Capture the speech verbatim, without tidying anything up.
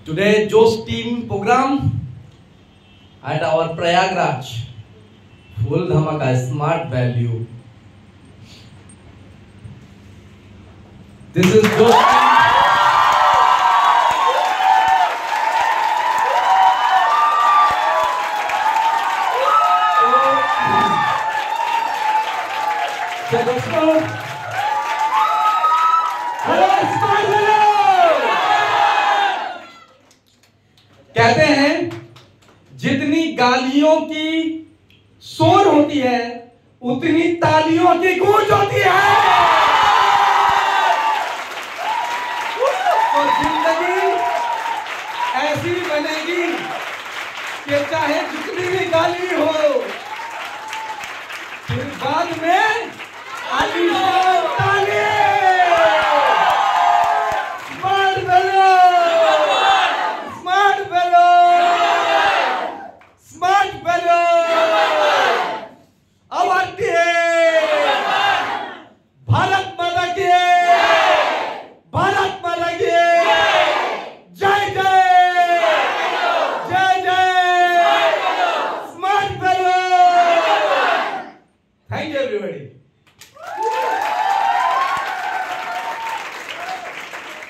Today, Josh team program at our Prayagraj, full dhamaka, smart value. This is Josh team. So, दोस्तों, hello smart hello. कहते हैं जितनी गालियों की शोर होती है उतनी तालियों की गूंज होती है। तो जिंदगी ऐसी बनेगी कि चाहे जितनी भी गाली हो फिर बाद में आलिशान